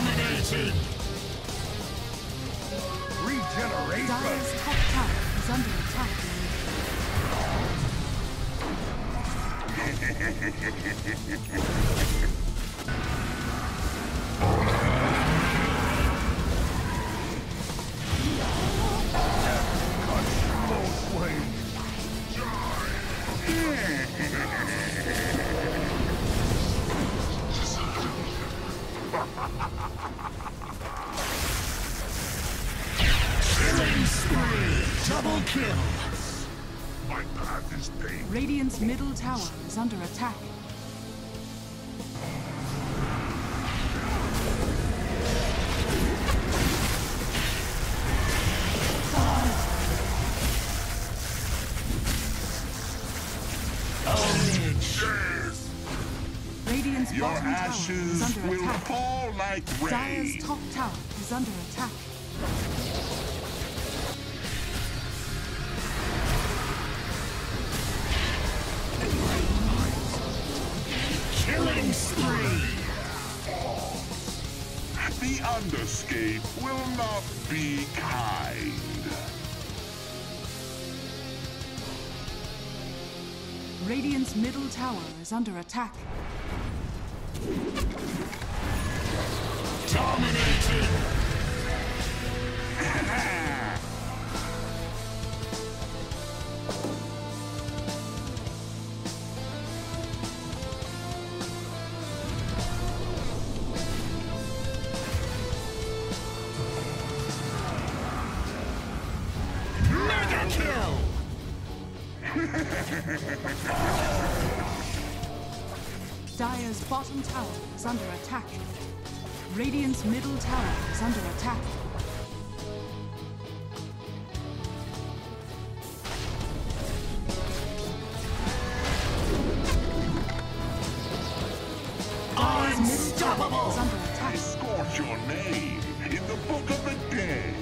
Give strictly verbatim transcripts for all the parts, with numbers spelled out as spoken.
Dominating! Regeneration! Dire's top tower is under attack. Killing spree! Double kill! My path is paved. Radiant's middle tower is under attack. Radiant's Your bottom tower is ashes under will attack. fall like rain. Dire's top tower is under attack. Killing spree! The Underscape will not be kind. Radiant's middle tower is under attack. Dominating! Mega kill! Dire's bottom tower is under attack. Radiant's middle tower is under attack. Dire's middle tower is under I attack. scorch your name in the book of the dead.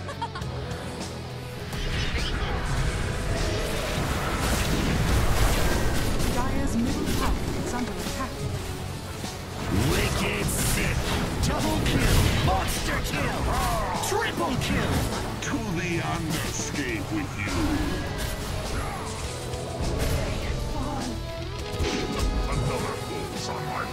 Dire's middle tower is under attack. Wicked sick! Double kill! Monster kill! Triple kill! To the Underscape with you. Another falls on my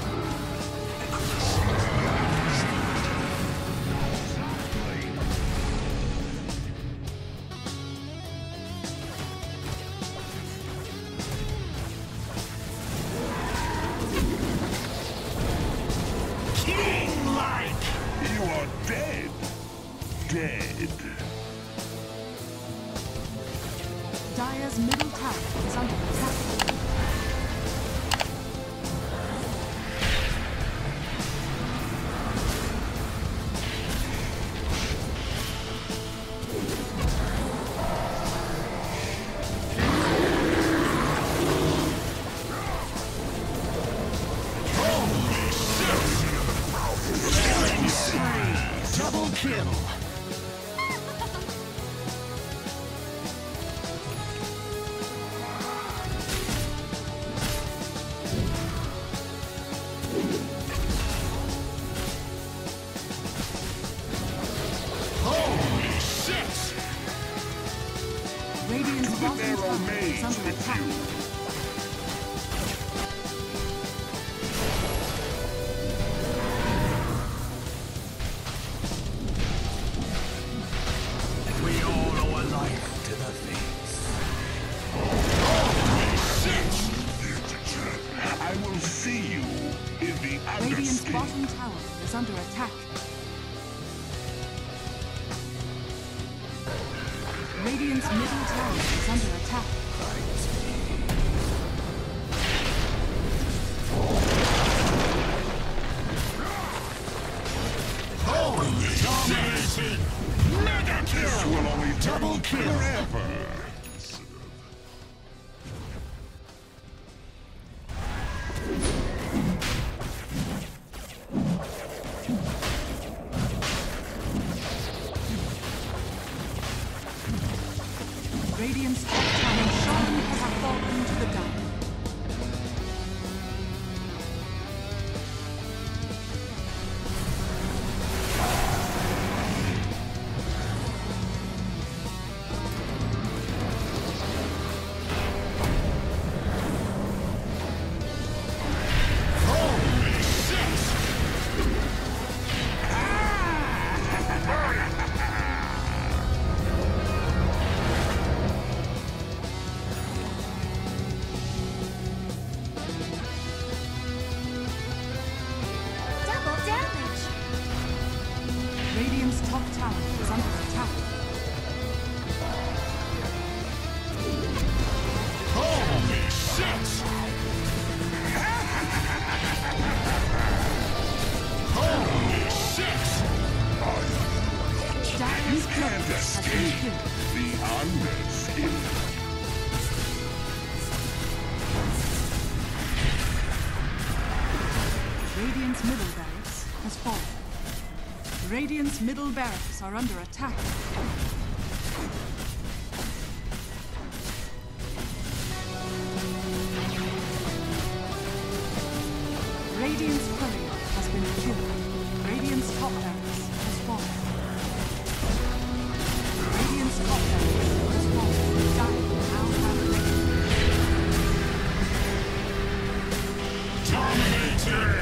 King-like! You are dead. Dead. Dire's middle tower is under attack. Killing spree! Double kill! Holy shit! Radiant's To the bottom narrow tower is maze under with attack. you. We all owe a life to the Fates. Holy shit! I will see you in the Radiant's Underscape. bottom tower is under attack. Radiant's middle tower is under attack. Holy dominating! Mega This kill! will only Double take kill! forever. Radiant's top tower shone have fallen to the ground. Radiant's top tower is under attack. Holy shit! Holy shit! Dire's turret Can't has been escape killed. the unescape. Radiant's middle barracks has fallen. Radiant's middle barracks are under attack. Radiant's courier has been killed. Radiant's top barracks has fallen. Radiant's top barracks has fallen. Dire now have Radiant. Dominator!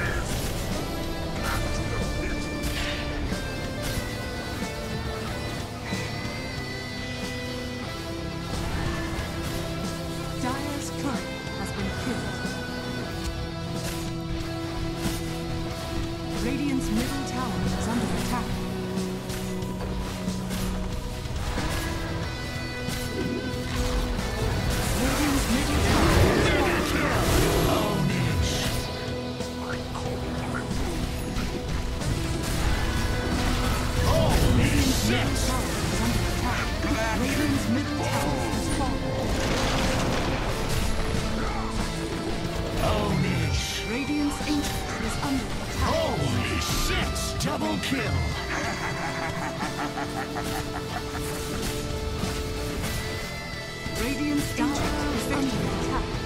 Dire's courier has been killed. Radiant's middle tower is under attack. Radiant's middle tower is Radiant's middle tower is under attack. Radiant's middle tower has fallen. Radiant's ancient is under attack. Holy shit! Double kill! Radiant's ancient is under attack.